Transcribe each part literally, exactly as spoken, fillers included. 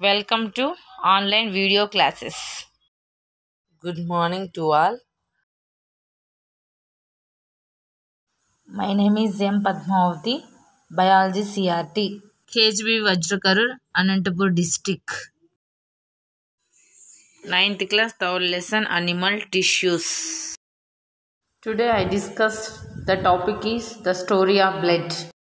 Welcome to online video classes. Good morning to all. My name is M. Padmavati, Biology C R T. K H B Vajrakarur, Anantapur district. Ninth class, third lesson, animal tissues. Today I discussed the topic is the story of blood.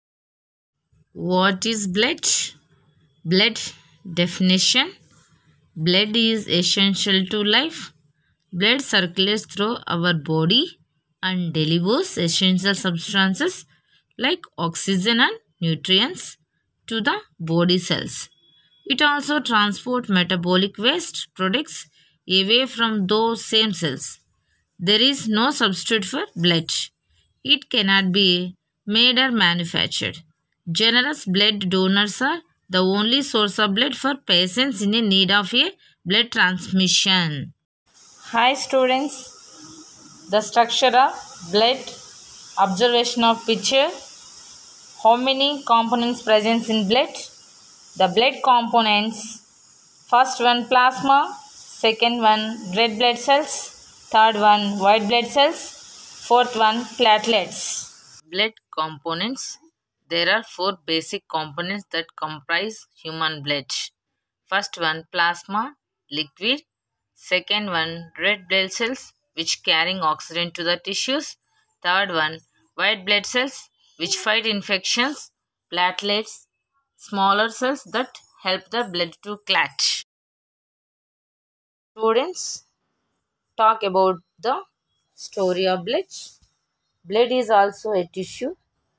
What is blood? Blood definition. Blood is essential to life. Blood circulates through our body and delivers essential substances like oxygen and nutrients to the body cells. It also transports metabolic waste products away from those same cells. There is no substitute for blood. It cannot be made or manufactured. Generous blood donors are the only source of blood for patients in need of a blood transmission. Hi students, the structure of blood, observation of picture, how many components present in blood, the blood components, first one plasma, second one red blood cells, third one white blood cells, fourth one platelets. Blood components. There are four basic components that comprise human blood. First one plasma, liquid. Second one red blood cells which carrying oxygen to the tissues. Third one white blood cells which fight infections. Platelets, smaller cells that help the blood to clot. Students, talk about the story of blood. Blood is also a tissue.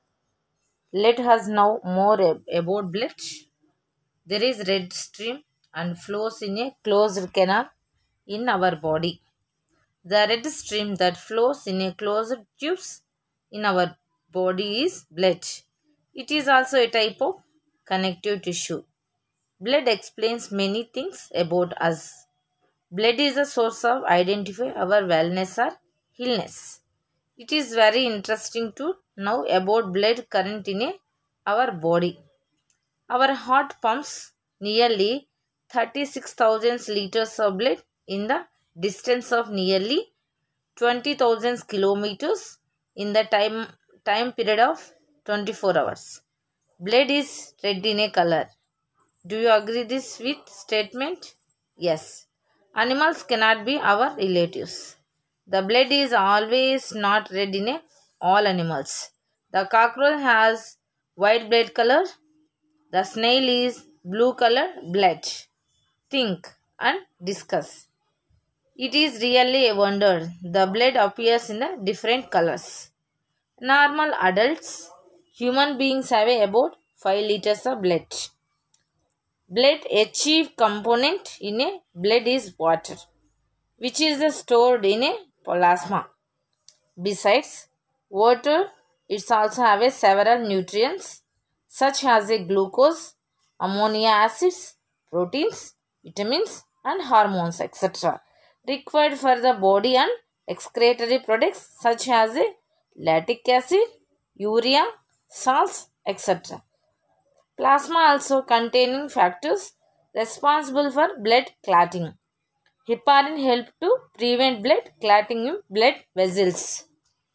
Let us know more about blood. There is red stream and flows in a closed canal in our body. The red stream that flows in a closed tubes in our body is blood. It is also a type of connective tissue. Blood explains many things about us. Blood is a source of identify our wellness or illness. It is very interesting to know about blood current in a, our body. Our heart pumps nearly thirty-six thousand liters of blood in the distance of nearly twenty thousand kilometers in the time, time period of twenty-four hours. Blood is red in a color. Do you agree this with statement? Yes. Animals cannot be our relatives. The blood is always not red in a, all animals. The cockroach has white blood color. The snail is blue color blood. Think and discuss. It is really a wonder. The blood appears in the different colors. Normal adults, human beings have about five liters of blood. Blood, a chief component in a blood is water, which is stored in a plasma. Besides water, it also has several nutrients such as a glucose, ammonia acids, proteins, vitamins and hormones et cetera required for the body and excretory products such as a lactic acid, urea, salts et cetera. Plasma also containing factors responsible for blood clotting. Heparin help to prevent blood clotting in blood vessels.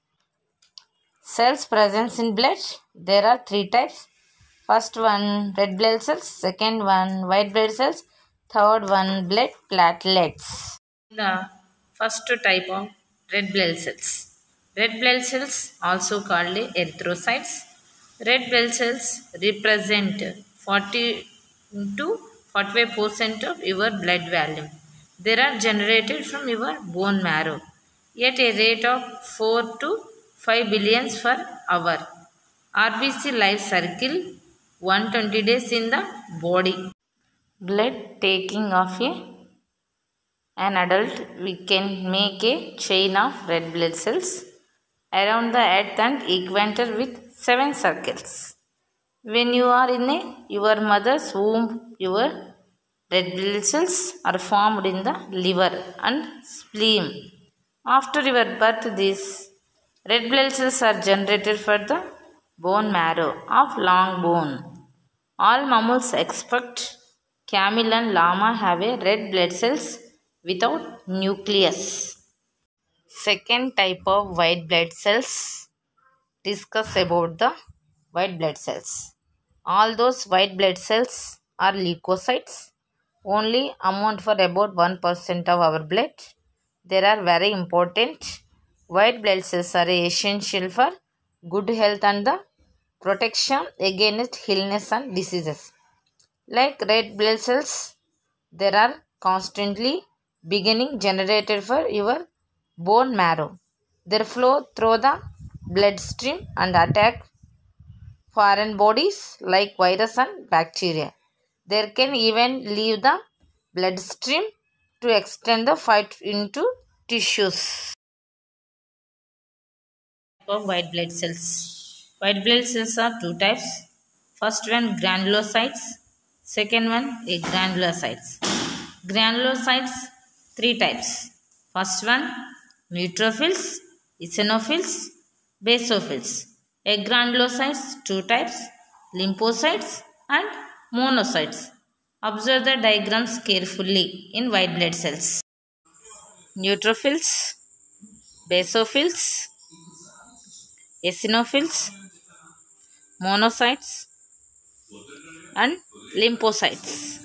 Cells present in blood. There are three types. First one red blood cells, second one white blood cells, third one blood platelets. The first type of red blood cells. Red blood cells also called erythrocytes. Red blood cells represent forty to forty-five percent of your blood volume. They are generated from your bone marrow at a rate of four to five billions per hour. R B C life cycle one hundred twenty days in the body. Blood taking of a an adult, we can make a chain of red blood cells around the earth and equator with seven circles. When you are in a, your mother's womb, your red blood cells are formed in the liver and spleen. After your birth, these red blood cells are generated for the bone marrow of long bone. All mammals except Camel and llama have a red blood cells without nucleus. Second type of white blood cells. Discuss about the white blood cells. All those white blood cells are leukocytes. Only amount for about one percent of our blood. They are very important. White blood cells are essential for good health and the protection against illness and diseases. Like red blood cells, there are constantly beginning generated for your bone marrow. They flow through the bloodstream and attack foreign bodies like virus and bacteria. They can even leave the bloodstream to extend the fight into tissues. Of white blood cells. White blood cells are two types. First one granulocytes. Second one agranulocytes. Granulocytes three types. First one neutrophils, eosinophils, basophils. Agranulocytes two types, lymphocytes and monocytes. Observe the diagrams carefully in white blood cells. Neutrophils, basophils, eosinophils, monocytes and lymphocytes.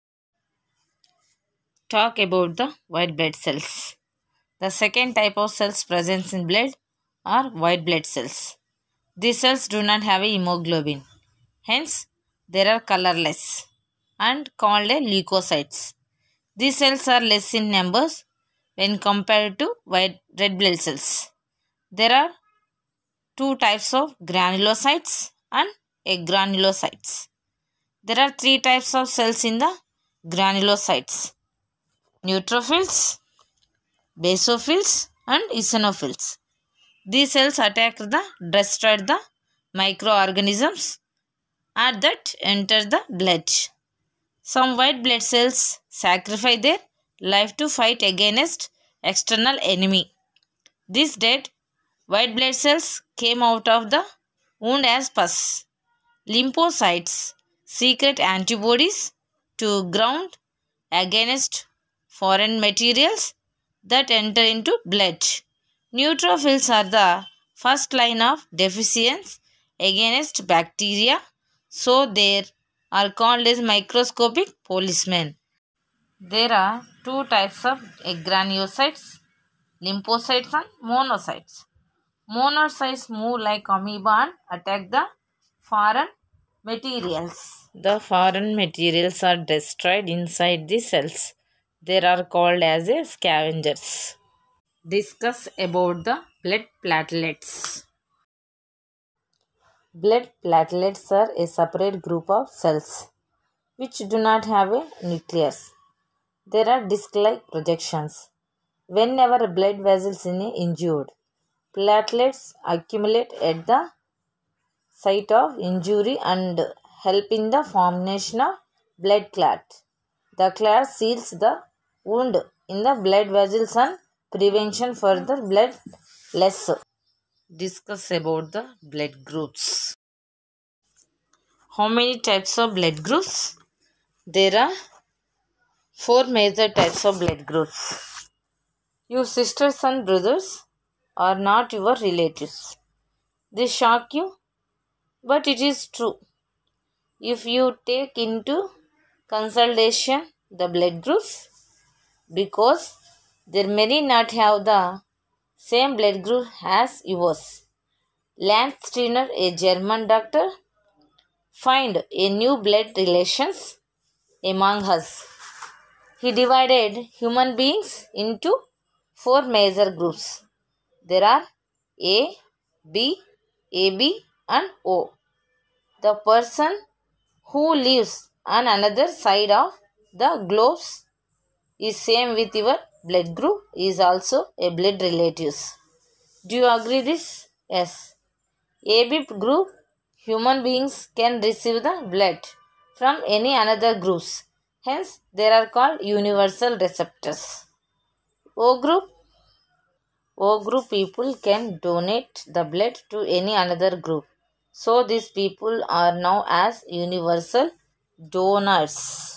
Talk about the white blood cells. The second type of cells present in blood are white blood cells. These cells do not have a hemoglobin. Hence, they are colorless and called a leukocytes. These cells are less in numbers when compared to white red blood cells. There are two types of granulocytes and agranulocytes. There are three types of cells in the granulocytes: neutrophils, basophils and eosinophils. These cells attack the destroy the microorganisms and that enter the blood. Some white blood cells sacrifice their life to fight against external enemy. These dead white blood cells came out of the wound as pus. Lymphocytes secrete antibodies to ground against foreign materials that enter into blood. Neutrophils are the first line of defense against bacteria, so they are called as microscopic policemen. There are two types of granulocytes, lymphocytes and monocytes. Monocytes move like amoeba and attack the foreign materials. The foreign materials are destroyed inside the cells. They are called as a scavengers. Discuss about the blood platelets. Blood platelets are a separate group of cells which do not have a nucleus. There are disc-like projections. Whenever blood vessels is injured, platelets accumulate at the site of injury and help in the formation of blood clot. The clot seals the wound in the blood vessels and prevention further blood loss. Discuss about the blood groups. How many types of blood groups? There are four major types of blood groups. Your sisters and brothers are not your relatives. They shock you, but it is true. If you take into consideration the blood groups, because they may not have the same blood group as yours. Lance Steiner, a German doctor, find a new blood relations among us. He divided human beings into four major groups. There are A, B, A B and O. The person who lives on another side of the globe is same with your blood group is also a blood relatives. Do you agree this? Yes. A B group human beings can receive the blood from any another groups. Hence, they are called universal receptors. O group O group people can donate the blood to any another group. So, these people are now as universal donors.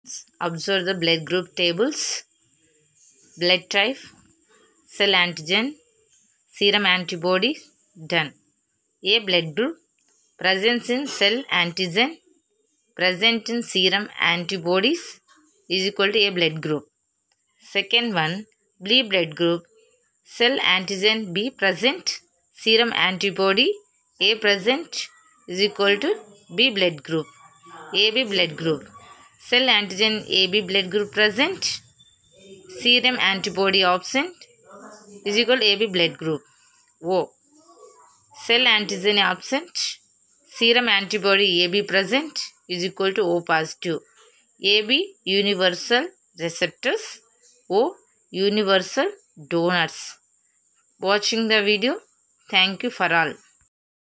Observe the blood group tables. Blood type, cell antigen, serum antibodies. Done. A blood group, presence in cell antigen, present in serum antibodies is equal to A blood group. Second one, B blood group, cell antigen B present, serum antibody A present is equal to B blood group. A B blood group, cell antigen A B blood group present, serum antibody absent is equal to A B blood group. O, cell antigen absent, serum antibody A B present is equal to O positive. A B universal receptors, O universal donors. Watching the video. Thank you for all.